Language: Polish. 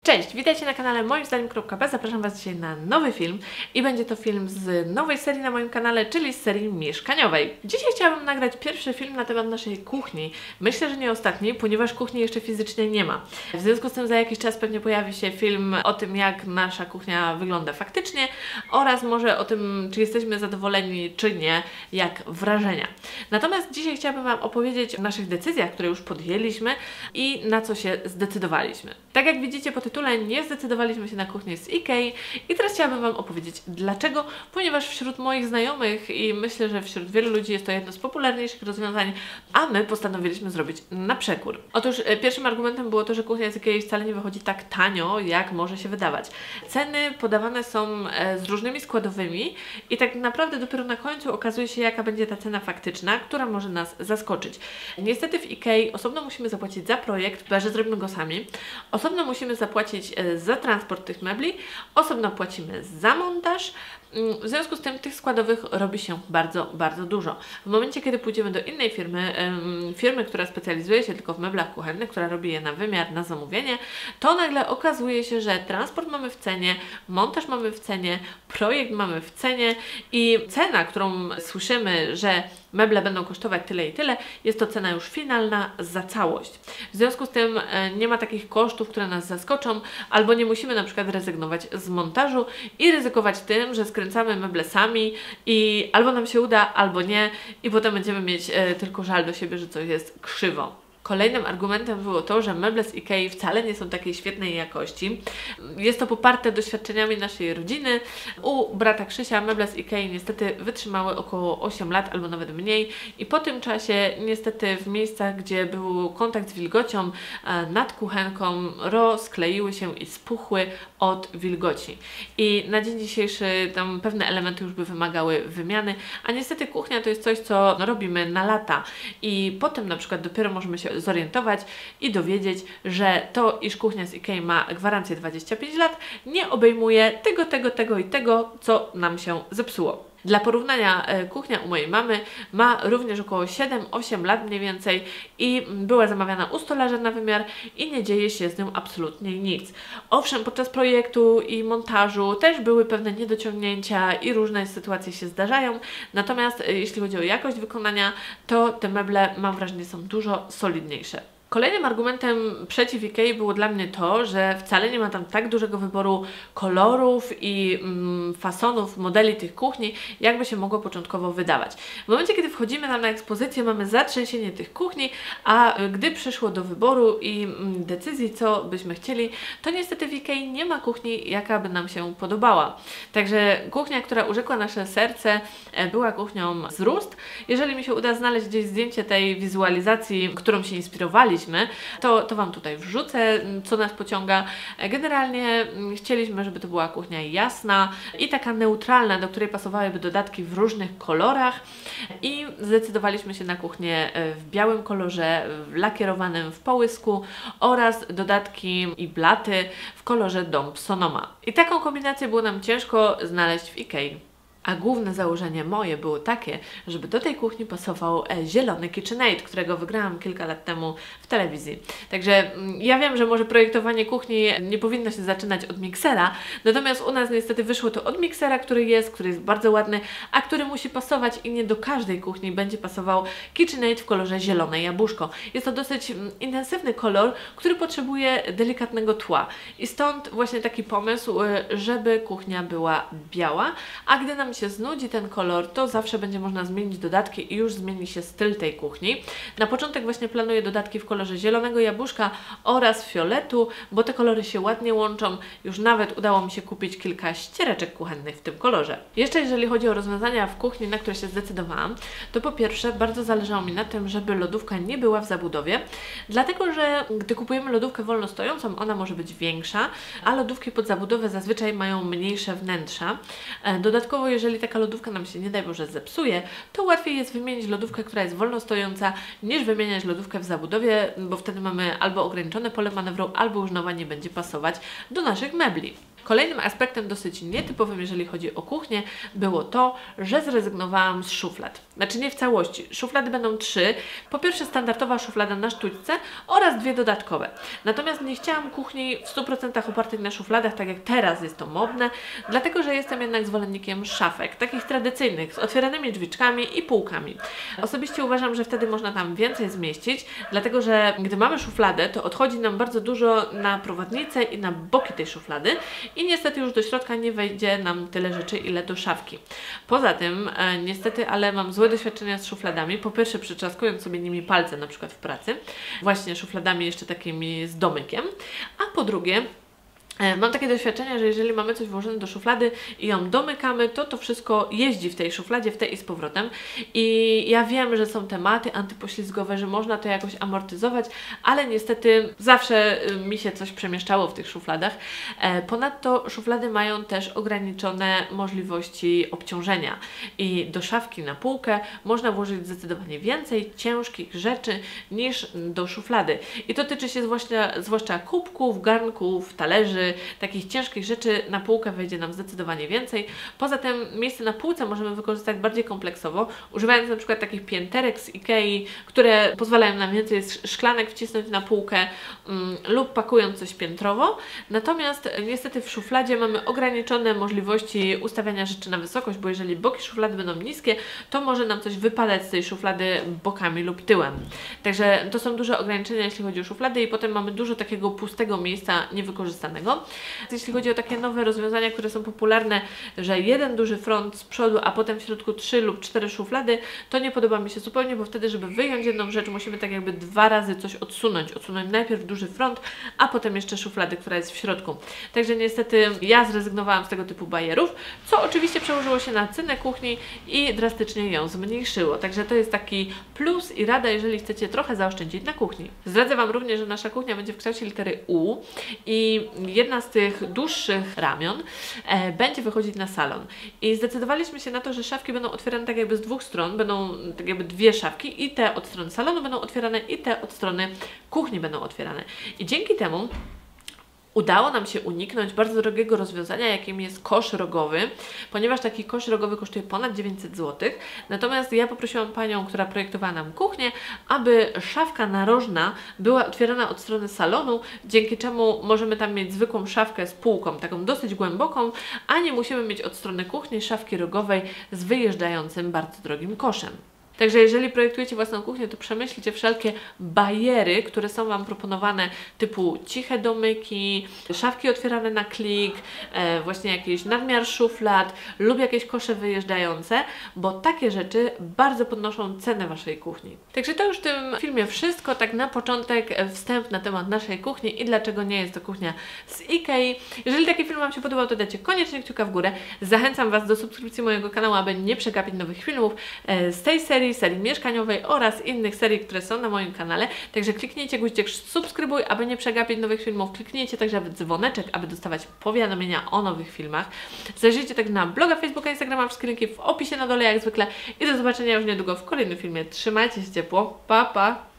Cześć, witajcie na kanale moimzdaniem.pl. Zapraszam Was dzisiaj na nowy film i będzie to film z nowej serii na moim kanale, czyli z serii mieszkaniowej. Dzisiaj chciałabym nagrać pierwszy film na temat naszej kuchni. Myślę, że nie ostatni, ponieważ kuchni jeszcze fizycznie nie ma. W związku z tym za jakiś czas pewnie pojawi się film o tym, jak nasza kuchnia wygląda faktycznie oraz może o tym, czy jesteśmy zadowoleni, czy nie, jak wrażenia. Natomiast dzisiaj chciałabym Wam opowiedzieć o naszych decyzjach, które już podjęliśmy i na co się zdecydowaliśmy. Tak jak widzicie po tytule, nie zdecydowaliśmy się na kuchnię z Ikei i teraz chciałabym Wam opowiedzieć dlaczego, ponieważ wśród moich znajomych i myślę, że wśród wielu ludzi jest to jedno z popularniejszych rozwiązań, a my postanowiliśmy zrobić na przekór. Otóż pierwszym argumentem było to, że kuchnia z Ikei wcale nie wychodzi tak tanio, jak może się wydawać. Ceny podawane są z różnymi składowymi i tak naprawdę dopiero na końcu okazuje się, jaka będzie ta cena faktyczna, która może nas zaskoczyć. Niestety w Ikei osobno musimy zapłacić za projekt, że zrobimy go sami. Osobno musimy zapłacić za transport tych mebli, osobno płacimy za montaż. W związku z tym tych składowych robi się bardzo, bardzo dużo. W momencie, kiedy pójdziemy do innej firmy, która specjalizuje się tylko w meblach kuchennych, która robi je na wymiar, na zamówienie, to nagle okazuje się, że transport mamy w cenie, montaż mamy w cenie, projekt mamy w cenie i cena, którą słyszymy, że meble będą kosztować tyle i tyle, jest to cena już finalna za całość. W związku z tym nie ma takich kosztów, które nas zaskoczą, albo nie musimy na przykład rezygnować z montażu i ryzykować tym, że skręcamy meble sami i albo nam się uda, albo nie i potem będziemy mieć tylko żal do siebie, że coś jest krzywo. Kolejnym argumentem było to, że meble z Ikei wcale nie są takiej świetnej jakości. Jest to poparte doświadczeniami naszej rodziny. U brata Krzysia meble z Ikei niestety wytrzymały około 8 lat albo nawet mniej i po tym czasie niestety w miejscach, gdzie był kontakt z wilgocią nad kuchenką, rozkleiły się i spuchły od wilgoci. I na dzień dzisiejszy tam pewne elementy już by wymagały wymiany, a niestety kuchnia to jest coś, co robimy na lata i potem na przykład dopiero możemy się zorientować i dowiedzieć, że to, iż kuchnia z Ikei ma gwarancję 25 lat, nie obejmuje tego i tego, co nam się zepsuło. Dla porównania kuchnia u mojej mamy ma również około 7-8 lat mniej więcej i była zamawiana u stolarza na wymiar i nie dzieje się z nią absolutnie nic. Owszem, podczas projektu i montażu też były pewne niedociągnięcia i różne sytuacje się zdarzają, natomiast jeśli chodzi o jakość wykonania, to te meble, mam wrażenie, są dużo solidniejsze. Kolejnym argumentem przeciw Ikei było dla mnie to, że wcale nie ma tam tak dużego wyboru kolorów i fasonów, modeli tych kuchni, jakby się mogło początkowo wydawać. W momencie, kiedy wchodzimy tam na ekspozycję, mamy zatrzęsienie tych kuchni, a gdy przyszło do wyboru i decyzji, co byśmy chcieli, to niestety w Ikei nie ma kuchni, jaka by nam się podobała. Także kuchnia, która urzekła nasze serce, była kuchnią z Rust. Jeżeli mi się uda znaleźć gdzieś zdjęcie tej wizualizacji, którą się inspirowaliśmy, to Wam tutaj wrzucę, co nas pociąga. Generalnie chcieliśmy, żeby to była kuchnia jasna i taka neutralna, do której pasowałyby dodatki w różnych kolorach i zdecydowaliśmy się na kuchnię w białym kolorze, lakierowanym w połysku oraz dodatki i blaty w kolorze Dąb Sonoma. I taką kombinację było nam ciężko znaleźć w Ikei. A główne założenie moje było takie, żeby do tej kuchni pasował zielony KitchenAid, którego wygrałam kilka lat temu w telewizji. Także ja wiem, że może projektowanie kuchni nie powinno się zaczynać od miksera, natomiast u nas niestety wyszło to od miksera, który jest bardzo ładny, a który musi pasować i nie do każdej kuchni będzie pasował KitchenAid w kolorze zielone jabłuszko. Jest to dosyć intensywny kolor, który potrzebuje delikatnego tła i stąd właśnie taki pomysł, żeby kuchnia była biała, a gdy nam się znudzi ten kolor, to zawsze będzie można zmienić dodatki i już zmieni się styl tej kuchni. Na początek właśnie planuję dodatki w kolorze zielonego jabłuszka oraz fioletu, bo te kolory się ładnie łączą. Już nawet udało mi się kupić kilka ściereczek kuchennych w tym kolorze. Jeszcze jeżeli chodzi o rozwiązania w kuchni, na które się zdecydowałam, to po pierwsze bardzo zależało mi na tym, żeby lodówka nie była w zabudowie, dlatego że gdy kupujemy lodówkę wolno stojącą, ona może być większa, a lodówki pod zabudowę zazwyczaj mają mniejsze wnętrza. Dodatkowo, jeżeli taka lodówka nam się, nie daj Boże, zepsuje, to łatwiej jest wymienić lodówkę, która jest wolno stojąca, niż wymieniać lodówkę w zabudowie, bo wtedy mamy albo ograniczone pole manewru, albo już nowa nie będzie pasować do naszych mebli. Kolejnym aspektem dosyć nietypowym, jeżeli chodzi o kuchnię, było to, że zrezygnowałam z szuflad. Znaczy nie w całości. Szuflady będą 3. Po pierwsze standardowa szuflada na sztućce oraz 2 dodatkowe. Natomiast nie chciałam kuchni w 100% opartych na szufladach, tak jak teraz jest to modne, dlatego że jestem jednak zwolennikiem szafek, takich tradycyjnych, z otwieranymi drzwiczkami i półkami. Osobiście uważam, że wtedy można tam więcej zmieścić, dlatego że gdy mamy szufladę, to odchodzi nam bardzo dużo na prowadnicę i na boki tej szuflady i niestety już do środka nie wejdzie nam tyle rzeczy, ile do szafki. Poza tym, niestety, ale mam złe doświadczenia z szufladami. Po pierwsze, przytrzaskując sobie nimi palce, na przykład w pracy, właśnie szufladami jeszcze takimi z domykiem, a po drugie, mam takie doświadczenie, że jeżeli mamy coś włożone do szuflady i ją domykamy, to wszystko jeździ w tej szufladzie, w tej i z powrotem. I ja wiem, że są tematy antypoślizgowe, że można to jakoś amortyzować, ale niestety zawsze mi się coś przemieszczało w tych szufladach. Ponadto szuflady mają też ograniczone możliwości obciążenia i do szafki na półkę można włożyć zdecydowanie więcej ciężkich rzeczy niż do szuflady. I to tyczy się zwłaszcza kubków, garnków, talerzy, takich ciężkich rzeczy na półkę wejdzie nam zdecydowanie więcej. Poza tym miejsce na półce możemy wykorzystać bardziej kompleksowo, używając na przykład takich pięterek z Ikei, które pozwalają nam więcej szklanek wcisnąć na półkę lub pakując coś piętrowo. Natomiast niestety w szufladzie mamy ograniczone możliwości ustawiania rzeczy na wysokość, bo jeżeli boki szuflady będą niskie, to może nam coś wypadać z tej szuflady bokami lub tyłem. Także to są duże ograniczenia, jeśli chodzi o szuflady i potem mamy dużo takiego pustego miejsca niewykorzystanego. Jeśli chodzi o takie nowe rozwiązania, które są popularne, że jeden duży front z przodu, a potem w środku 3 lub 4 szuflady, to nie podoba mi się zupełnie, bo wtedy, żeby wyjąć jedną rzecz, musimy tak jakby 2 razy coś odsunąć. Odsunąć najpierw duży front, a potem jeszcze szuflady, która jest w środku. Także niestety ja zrezygnowałam z tego typu bajerów, co oczywiście przełożyło się na cenę kuchni i drastycznie ją zmniejszyło. Także to jest taki plus i rada, jeżeli chcecie trochę zaoszczędzić na kuchni. Zdradzę Wam również, że nasza kuchnia będzie w kształcie litery U i jedna z tych dłuższych ramion będzie wychodzić na salon. I zdecydowaliśmy się na to, że szafki będą otwierane tak jakby z 2 stron, będą tak jakby 2 szafki i te od strony salonu będą otwierane i te od strony kuchni będą otwierane. I dzięki temu udało nam się uniknąć bardzo drogiego rozwiązania, jakim jest kosz rogowy, ponieważ taki kosz rogowy kosztuje ponad 900 zł. Natomiast ja poprosiłam panią, która projektowała nam kuchnię, aby szafka narożna była otwierana od strony salonu, dzięki czemu możemy tam mieć zwykłą szafkę z półką, taką dosyć głęboką, a nie musimy mieć od strony kuchni szafki rogowej z wyjeżdżającym bardzo drogim koszem. Także jeżeli projektujecie własną kuchnię, to przemyślcie wszelkie bariery, które są Wam proponowane, typu ciche domyki, szafki otwierane na klik, właśnie jakiś nadmiar szuflad lub jakieś kosze wyjeżdżające, bo takie rzeczy bardzo podnoszą cenę Waszej kuchni. Także to już w tym filmie wszystko, tak na początek wstęp na temat naszej kuchni i dlaczego nie jest to kuchnia z Ikei. Jeżeli taki film Wam się podobał, to dajcie koniecznie kciuka w górę. Zachęcam Was do subskrypcji mojego kanału, aby nie przegapić nowych filmów z tej serii mieszkaniowej oraz innych serii, które są na moim kanale. Także kliknijcie guziczek subskrybuj, aby nie przegapić nowych filmów. Kliknijcie także w dzwoneczek, aby dostawać powiadomienia o nowych filmach. Zajrzyjcie także na bloga, Facebooka, Instagrama, wszystkie linki w opisie na dole jak zwykle i do zobaczenia już niedługo w kolejnym filmie. Trzymajcie się ciepło. Pa, pa!